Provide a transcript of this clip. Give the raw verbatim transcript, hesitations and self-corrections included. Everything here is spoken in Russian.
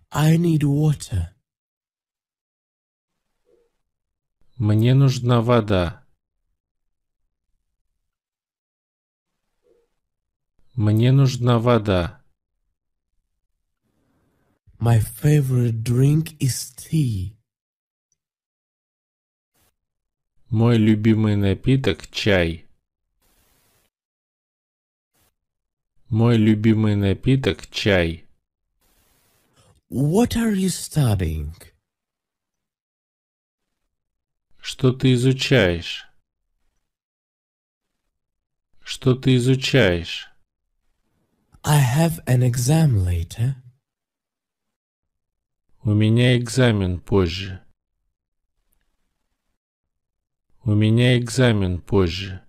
I need water. Мне нужна вода. Мне нужна вода. My favorite drink is tea. Мой любимый напиток — чай. Мой любимый напиток — чай. What are you studying? Что ты изучаешь? Что ты изучаешь? I have an exam later. У меня экзамен позже. У меня экзамен позже.